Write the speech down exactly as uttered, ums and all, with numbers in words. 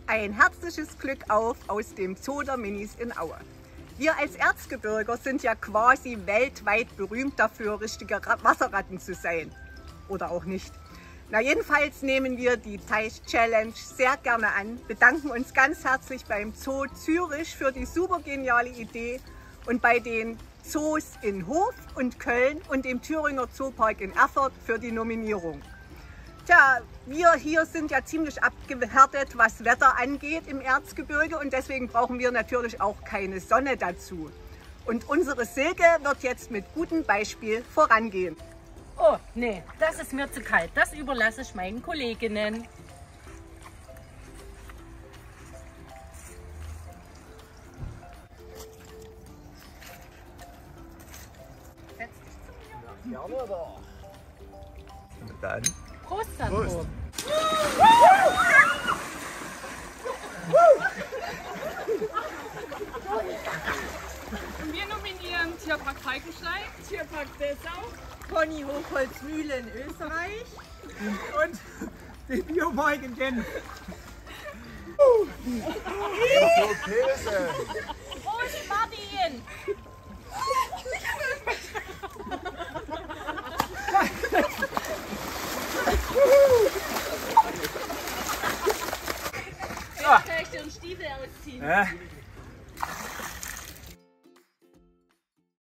Ein herzliches Glück auf aus dem Zoo der Minis in Aue. Wir als Erzgebirger sind ja quasi weltweit berühmt dafür, richtige Wasserratten zu sein. Oder auch nicht. Na, jedenfalls nehmen wir die Teich-Challenge sehr gerne an, bedanken uns ganz herzlich beim Zoo Zürich für die super geniale Idee und bei den Zoos in Hof und Köln und dem Thüringer Zoopark in Erfurt für die Nominierung. Tja, wir hier sind ja ziemlich abgehärtet, was Wetter angeht im Erzgebirge, und deswegen brauchen wir natürlich auch keine Sonne dazu. Und unsere Silke wird jetzt mit gutem Beispiel vorangehen. Oh, nee, das ist mir zu kalt. Das überlasse ich meinen Kolleginnen. Setz dich zu mir. Ja, gerne doch. Und dann. Prost, Sandro. Prost. Und wir nominieren Tierpark Falkenstein, Tierpark Dessau, Pony Hochholzmühle in Österreich und die Biomark in Genf. Käse. Prost, Martin! Jetzt kann ich den Stiefel ausziehen. Ja.